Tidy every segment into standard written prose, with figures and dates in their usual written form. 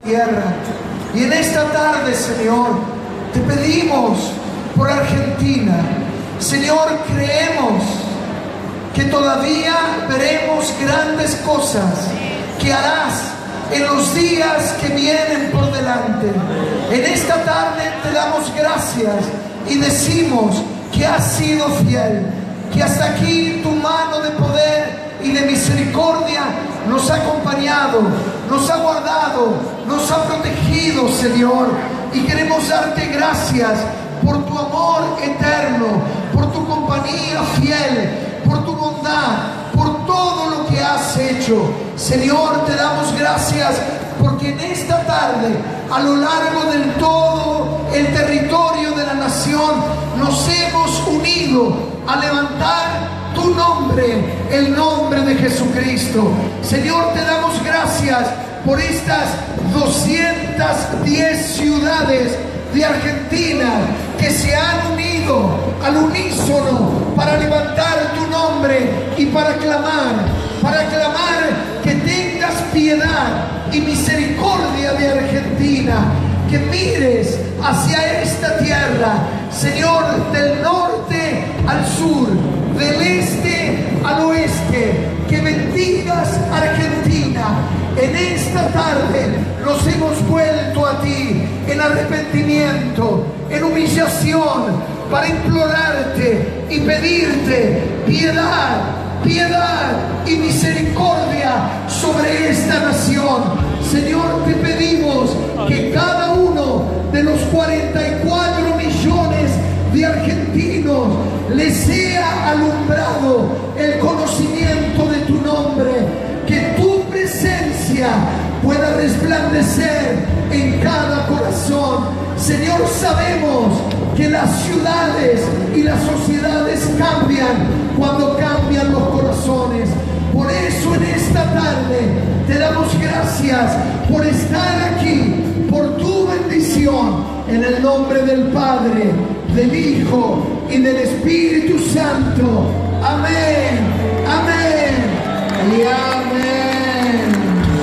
tierra. Y en esta tarde, Señor, te pedimos por Argentina. Señor, creemos que todavía veremos grandes cosas que harás en los días que vienen por delante. En esta tarde te damos gracias y decimos que has sido fiel, que hasta aquí tu mano de poder y de misericordia nos ha acompañado, nos ha guardado, nos ha protegido, Señor. Y queremos darte gracias por tu amor eterno, por tu compañía fiel, por tu bondad, por todo lo que has hecho. Señor, te damos gracias porque en esta tarde, a lo largo del todo el territorio de la nación, nos hemos unido a levantar tu nombre, el nombre de Jesucristo. Señor, te damos gracias por estas 210 ciudades de Argentina que se han unido al unísono para levantar tu nombre y para clamar que tengas piedad y misericordia de Argentina, que mires hacia esta tierra, Señor, del norte al sur, del este al oeste, que bendigas Argentina. En esta tarde nos hemos vuelto a ti en arrepentimiento, en humillación, para implorarte y pedirte piedad, piedad y misericordia sobre esta nación. Señor, te pedimos que cada uno de los 44 millones de argentinos les sea alumbrado el conocimiento de tu nombre, que tu presencia pueda resplandecer en cada corazón. Señor, sabemos que las ciudades y las sociedades cambian cuando cambian los corazones. Por eso en esta tarde te damos gracias por estar aquí, por tu bendición, en el nombre del Padre, del Hijo y del Espíritu Santo. Amén, amén y amén.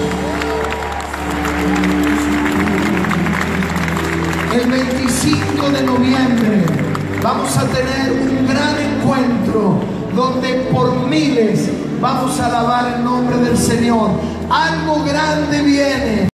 El 25 de noviembre vamos a tener un gran encuentro donde por miles vamos a alabar el nombre del Señor. Algo grande viene.